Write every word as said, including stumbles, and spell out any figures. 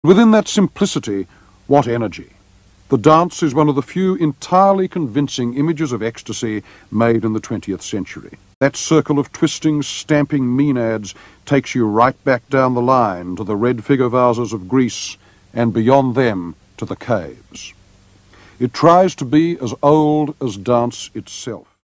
Within that simplicity, what energy! The dance is one of the few entirely convincing images of ecstasy made in the twentieth century. That circle of twisting, stamping maenads takes you right back down the line to the red figure vases of Greece and beyond them to the caves. It tries to be as old as dance itself.